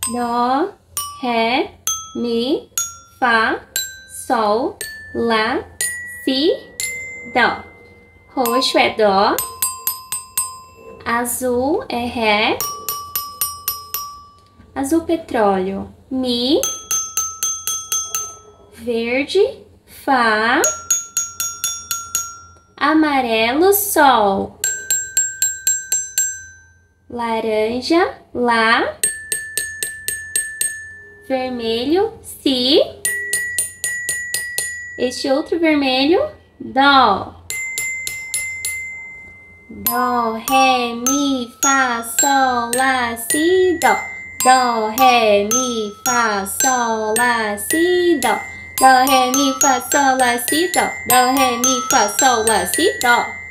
Dó, ré, mi, fá, sol, lá, si, dó. Roxo é dó. Azul é ré. Azul petróleo, mi. Verde, fá. Amarelo, sol. Laranja, lá. Vermelho, si. Este outro vermelho, dó. Dó, ré, mi, fá, sol, lá, si, dó. Dó, ré, mi, fá, sol, lá, si, dó. Dó, ré, mi, fá, sol, lá, si, dó. Dó, ré, mi, fá, sol, lá, si, dó.